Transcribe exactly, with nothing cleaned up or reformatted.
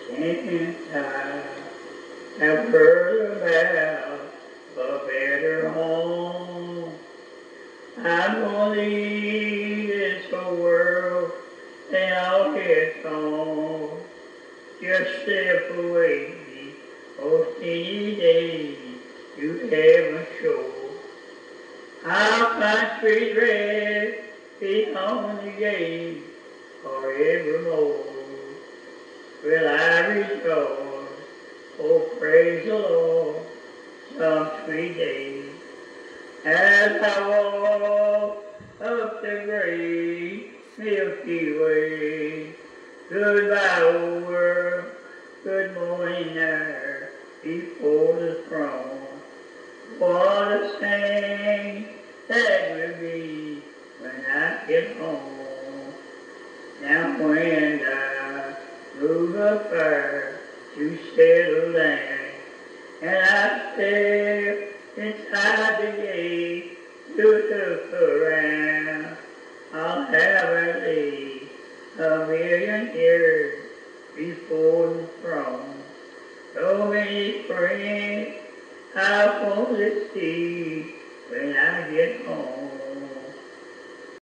And I have heard about a better home. I'm gonna leave this old world and I'll head home. Just step away, oh any day you haven't shown. I'll find sweet rest beyond the gate forevermore. Will I rejoice, oh praise the Lord, some sweet day. As I walk up the great Milky Way, goodbye old world, good morning there before the throne. What a saint that will be when I get home. Now when I move up there to settle down, and I step inside the gate to look around, I'll have at least a million years before the throne. So many friends I want to see when I get home.